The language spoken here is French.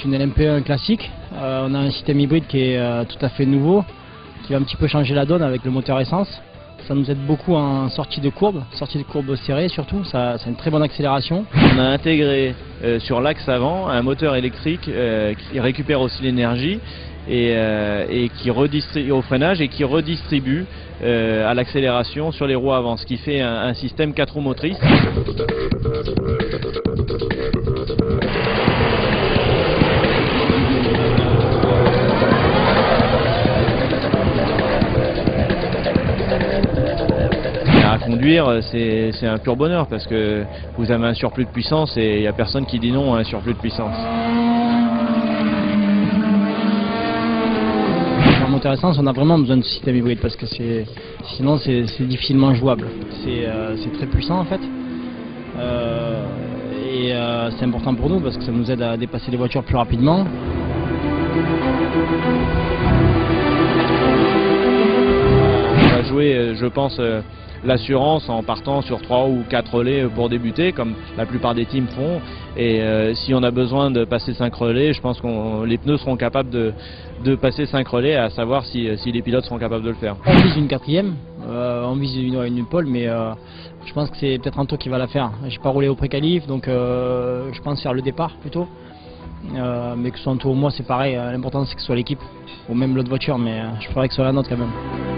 une LMP1 classique. On a un système hybride qui est tout à fait nouveau, qui va un petit peu changer la donne avec le moteur essence. Ça nous aide beaucoup en sortie de courbe serrée surtout, ça a une très bonne accélération. On a intégré sur l'axe avant un moteur électrique qui récupère aussi l'énergie et qui redistribue au freinage et qui redistribue à l'accélération sur les roues avant, ce qui fait un système 4 roues motrices. À conduire, c'est un pur bonheur parce que vous avez un surplus de puissance et il n'y a personne qui dit non à un surplus de puissance. En moteur essence, on a vraiment besoin de ce système hybride parce que sinon c'est difficilement jouable. C'est très puissant en fait. C'est important pour nous parce que ça nous aide à dépasser les voitures plus rapidement. On va jouer, je pense, l'assurance en partant sur 3 ou 4 relais pour débuter, comme la plupart des teams font. Et si on a besoin de passer 5 relais, je pense que les pneus seront capables de passer 5 relais, à savoir si les pilotes seront capables de le faire. On vise une 4e, on vise une pole, mais je pense que c'est peut-être Anto qui va la faire. J'ai pas roulé au pré-qualif, donc je pense faire le départ plutôt. Mais que ce soit Anto ou moi, c'est pareil. L'important c'est que ce soit l'équipe, ou même l'autre voiture, mais je ferais que ce soit la nôtre quand même.